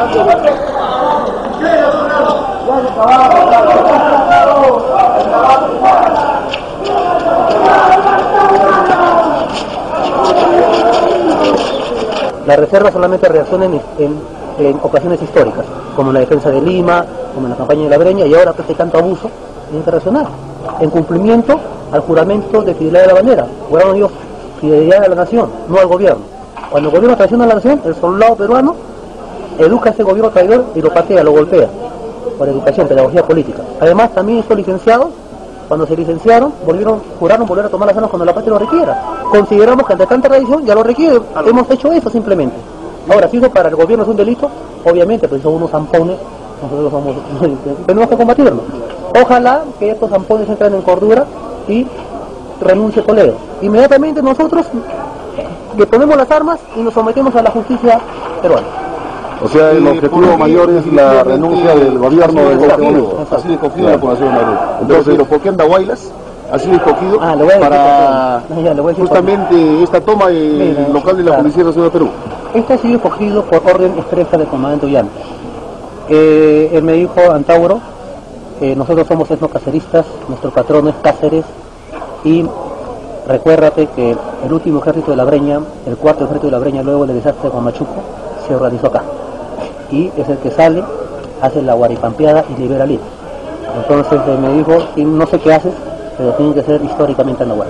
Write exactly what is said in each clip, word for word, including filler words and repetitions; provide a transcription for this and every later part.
La reserva solamente reacciona en, en, en ocasiones históricas, como en la defensa de Lima, como en la campaña de la Breña, y ahora que este tanto abuso, tiene que reaccionar, en cumplimiento al juramento de fidelidad de la bandera. Juraron ellos fidelidad a la nación, no al gobierno. Cuando el gobierno traiciona a la nación, el soldado peruano educa a ese gobierno traidor y lo patea, lo golpea, por educación, pedagogía política. Además, también estos licenciados, cuando se licenciaron, volvieron, juraron volver a tomar las armas cuando la patria lo requiera. Consideramos que ante tanta tradición ya lo requiere, hemos hecho eso simplemente. Ahora, si eso para el gobierno es un delito, obviamente, pues son unos zampones, nosotros somos, tenemos que combatirlo. Ojalá que estos zampones entren en cordura y renuncie Toledo. Inmediatamente nosotros le ponemos las armas y nos sometemos a la justicia peruana. O sea, el objetivo mayor es la renuncia del gobierno del Ejecutivo. Ha sido escogido la población de Madrid. Entonces, ¿por qué anda Guaylas? Ha sido escogido ah, le voy a para no, ya, le voy a justamente esta toma en el local de la claro. Policía Nacional de Perú. Este ha sido escogido por orden expresa del comandante Ollanta. Eh, él me dijo, Antauro, eh, nosotros somos etnocaceristas, nuestro patrono es Cáceres, y recuérdate que el último ejército de la Breña, el cuarto ejército de la Breña, luego del desastre de Huamachuco, se organizó acá. Y es el que sale, hace la guaripampeada y libera a Lima. Entonces eh, me dijo, no sé qué haces, pero tiene que ser históricamente Andahuaylas.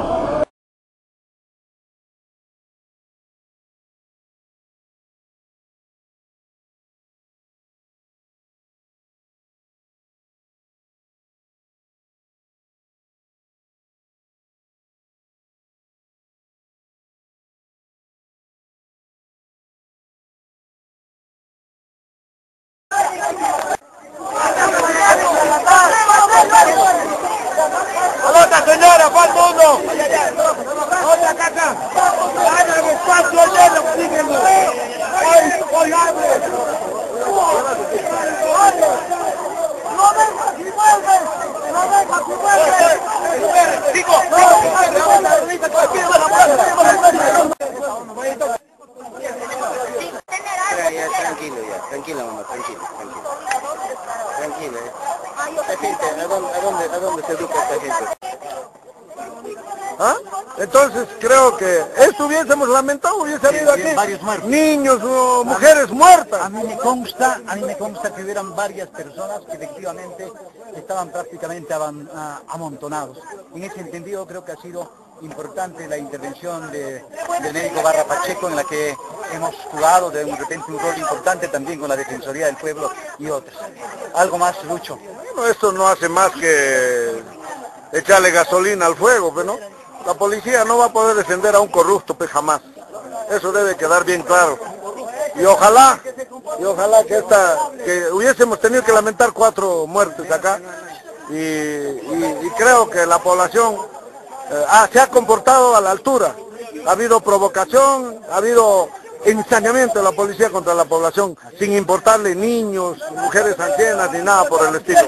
¡Otra señora, falta uno! ¡Otra caca! ¡Hagan espacio lleno, síguenlo! ¡Hoy, hoy abre! ¡No vengas y vuelves! ¡No vengas y vuelves! ¡Digo! Tranquilo ya, tranquilo mamá, tranquilo, tranquilo. Tranquilo, eh. Esta gente, ¿a dónde, a dónde, a dónde se educa esta gente? ¿Ah? Entonces creo que esto hubiésemos lamentado, hubiese habido aquí varios muertos. niños o mujeres muertas. A mí me consta, a mí me consta que hubieran varias personas que efectivamente estaban prácticamente aban, a, amontonados. En ese entendido creo que ha sido importante la intervención de, del médico Barra Pacheco, en la que hemos jugado de repente un rol importante también con la Defensoría del Pueblo y otros. ¿Algo más, Lucho? Bueno, esto no hace más que echarle gasolina al fuego, pues, ¿no? La policía no va a poder defender a un corrupto, pues jamás. Eso debe quedar bien claro. Y ojalá, y ojalá que esta, que hubiésemos tenido que lamentar cuatro muertes acá, y, y, y creo que la población eh, ah, se ha comportado a la altura. Ha habido provocación, ha habido ensañamiento de la policía contra la población, sin importarle niños, mujeres ancianas, ni nada por el estilo.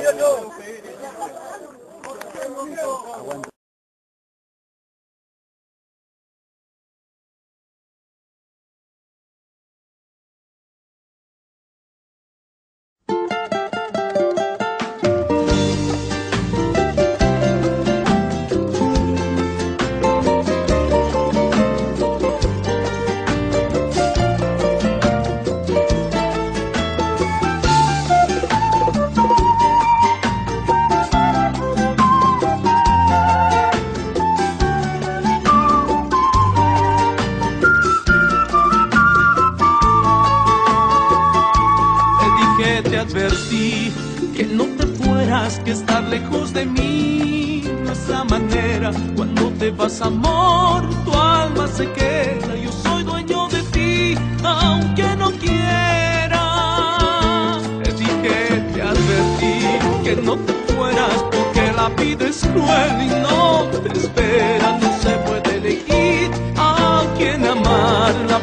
Advertí que no te fueras, que estar lejos de mí no es la manera. Cuando te vas, amor, tu alma se queda. Yo soy dueño de ti, aunque no quiera. Te dije, te advertí que no te fueras, porque la vida es cruel y no te espera. No se puede elegir a quien amar. La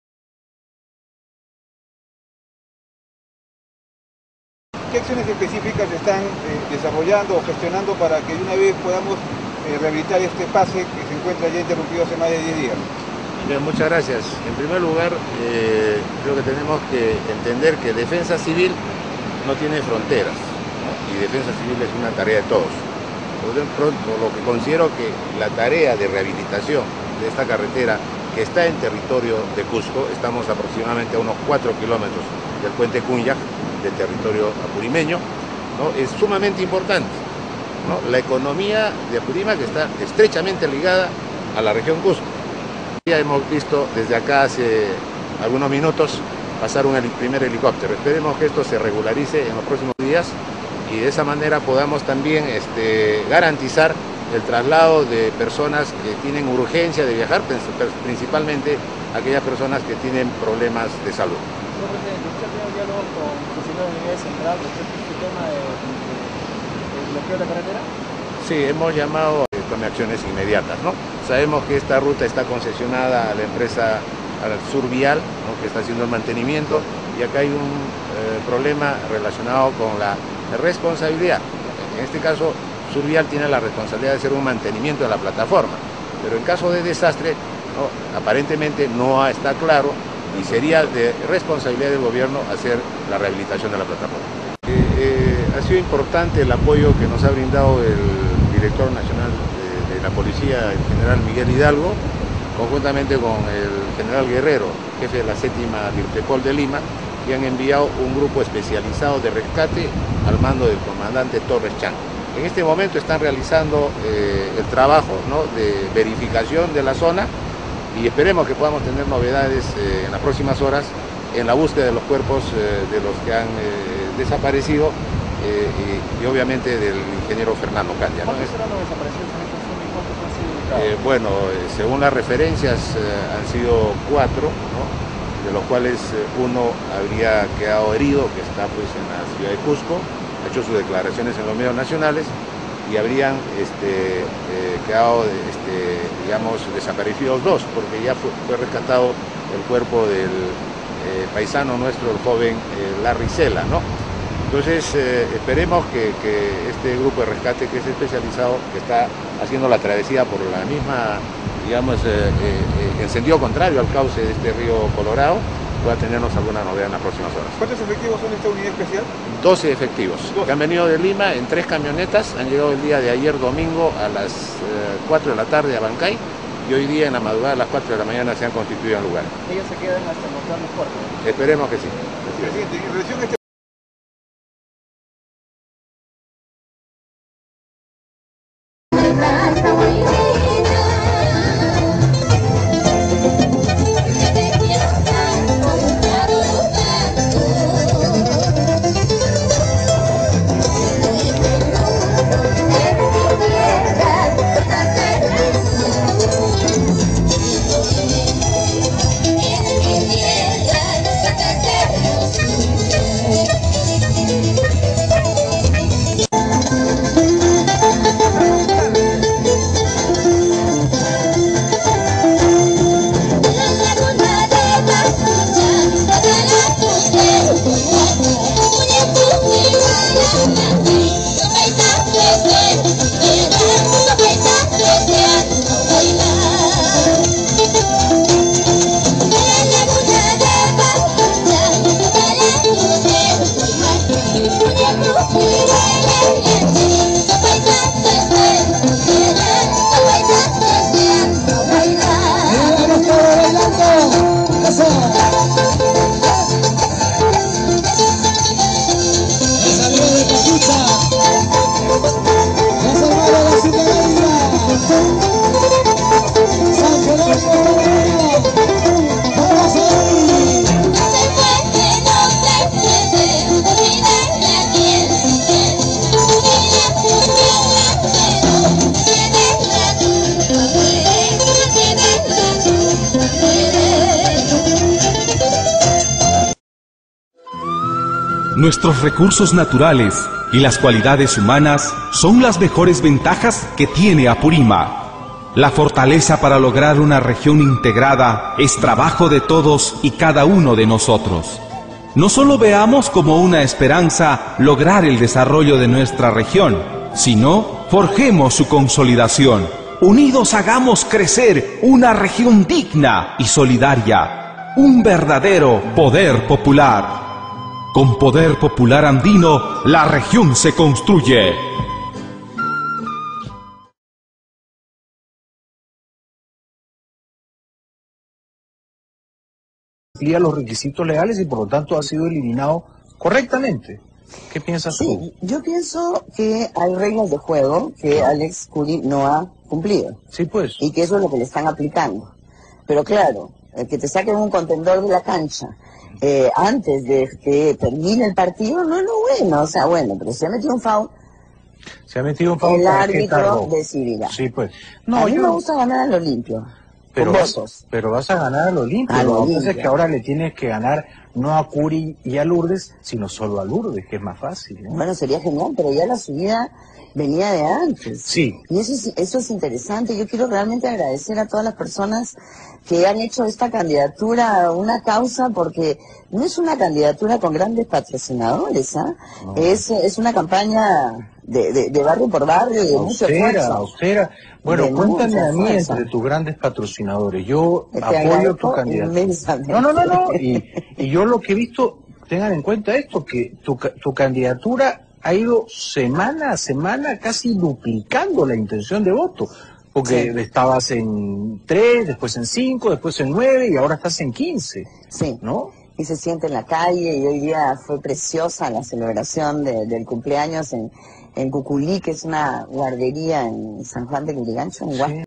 ¿Qué acciones específicas están eh, desarrollando o gestionando para que de una vez podamos eh, rehabilitar este pase que se encuentra ya interrumpido hace más de diez días? Bien, muchas gracias. En primer lugar, eh, creo que tenemos que entender que defensa civil no tiene fronteras, ¿no? Y defensa civil es una tarea de todos. Por lo pronto, lo que considero que la tarea de rehabilitación de esta carretera, que está en territorio de Cusco, estamos aproximadamente a unos cuatro kilómetros del puente Cunyac, de territorio apurimeño, ¿no? Es sumamente importante, ¿no? La economía de Apurímac está estrechamente ligada a la región Cusco. Ya hemos visto desde acá hace algunos minutos pasar un heli- primer helicóptero. Esperemos que esto se regularice en los próximos días y de esa manera podamos también este, garantizar el traslado de personas que tienen urgencia de viajar, principalmente aquellas personas que tienen problemas de salud. Señor presidente, ¿usted ha tenido diálogo con el funcionario de la unidad central respecto a este tema de, de, del bloqueo de la carretera? Sí, hemos llamado a tomar acciones inmediatas, ¿no? Sabemos que esta ruta está concesionada a la empresa al Survial, ¿no? Que está haciendo el mantenimiento, y acá hay un eh, problema relacionado con la responsabilidad. En este caso, Survial tiene la responsabilidad de hacer un mantenimiento de la plataforma, pero en caso de desastre, ¿no? Aparentemente no está claro y sería de responsabilidad del gobierno hacer la rehabilitación de la plataforma. Eh, eh, ha sido importante el apoyo que nos ha brindado el director nacional de, de la policía, el general Miguel Hidalgo, conjuntamente con el general Guerrero, jefe de la séptima Dirtepol de Lima, y han enviado un grupo especializado de rescate al mando del comandante Torres Chan. En este momento están realizando eh, el trabajo, ¿no? de verificación de la zona y esperemos que podamos tener novedades eh, en las próximas horas en la búsqueda de los cuerpos eh, de los que han eh, desaparecido eh, y, y obviamente del ingeniero Fernando Candia, ¿no? ¿Cuántos eran los desaparecidos en esta zona y cuántos han sido ubicados? Eh, bueno, eh, según las referencias eh, han sido cuatro, ¿no? De los cuales eh, uno habría quedado herido, que está pues en la ciudad de Cusco, ha hecho sus declaraciones en los medios nacionales, y habrían este, eh, quedado, este, digamos, desaparecidos dos, porque ya fue, fue rescatado el cuerpo del eh, paisano nuestro, el joven eh, Larry Cela, ¿no? Entonces, eh, esperemos que, que este grupo de rescate, que es especializado, que está haciendo la travesía por la misma, digamos, eh, eh, en sentido contrario al cauce de este río Colorado, pueda tenernos alguna novedad en las próximas horas. ¿Cuántos efectivos son esta unidad especial? doce efectivos, que han venido de Lima en tres camionetas, han llegado el día de ayer domingo a las eh, cuatro de la tarde a Bancay, y hoy día en la madrugada a las cuatro de la mañana se han constituido en lugar. Ellos se quedan hasta encontrar los cuerpos. Esperemos que sí. Presidente, en relación a este Nuestros recursos naturales y las cualidades humanas son las mejores ventajas que tiene Apurímac. La fortaleza para lograr una región integrada es trabajo de todos y cada uno de nosotros. No solo veamos como una esperanza lograr el desarrollo de nuestra región, sino forjemos su consolidación. unidos hagamos crecer una región digna y solidaria, un verdadero poder popular. Con Poder Popular Andino, la región se construye. Cumplía los requisitos legales y por lo tanto ha sido eliminado correctamente. ¿Qué piensas sí, tú? Yo pienso que hay reglas de juego que Alex Curi no ha cumplido. Sí, pues. Y que eso es lo que le están aplicando. Pero claro, el que te saquen un contendor de la cancha eh, antes de que termine el partido no es lo bueno. O sea, bueno, pero se ha metido un foul. Se ha metido un foul. El árbitro decidirá. Sí, pues. No, a mí yo... me gusta ganar a lo limpio. Pero vas, pero vas a ganar a lo limpio. A lo lo que pasa limpio. es que ahora le tienes que ganar no a Curi y a Lourdes, sino solo a Lourdes, que es más fácil, ¿no? Bueno, sería genial, pero ya la subida venía de antes. Sí. Y eso es, eso es interesante. Yo quiero realmente agradecer a todas las personas que han hecho esta candidatura una causa, porque no es una candidatura con grandes patrocinadores, ¿ah? No. Es, es una campaña de, de, de barrio por barrio y de mucho Austera, esfuerzo. austera. Bueno, De cuéntame mucha a mí fuerza. entre tus grandes patrocinadores. Yo Te apoyo agradezco tu candidatura. inmensamente. No, no, no, no. Y, y yo lo que he visto, tengan en cuenta esto, que tu, ca- tu candidatura ha ido semana a semana casi duplicando la intención de voto. Porque Sí. estabas en tres, después en cinco, después en nueve y ahora estás en quince. Sí. ¿No? Y se siente en la calle, y hoy día fue preciosa la celebración de- del cumpleaños en, en Cuculí, que es una guardería en San Juan de Lurigancho, en Huasco.